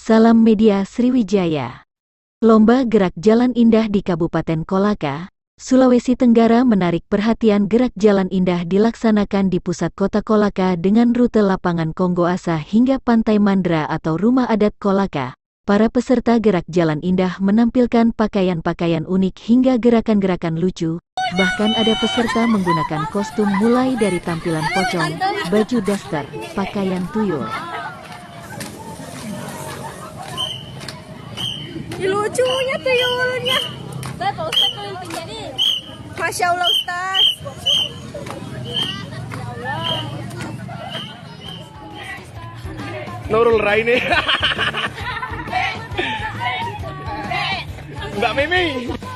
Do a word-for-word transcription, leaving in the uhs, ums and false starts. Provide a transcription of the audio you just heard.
Salam Media Sriwijaya. Lomba Gerak Jalan Indah di Kabupaten Kolaka, Sulawesi Tenggara menarik perhatian. Gerak Jalan Indah dilaksanakan di pusat kota Kolaka dengan rute lapangan Konggo Asa hingga Pantai Mandra atau Rumah Adat Kolaka. Para peserta Gerak Jalan Indah menampilkan pakaian-pakaian unik hingga gerakan-gerakan lucu. Bahkan ada peserta menggunakan kostum mulai dari tampilan pocong, baju daster, pakaian tuyul. Lucunya tuyulnya. Bapak Ustaz tuyul penjadi. Masya Allah Ustaz. Nurul Raini. Mbak Mimi.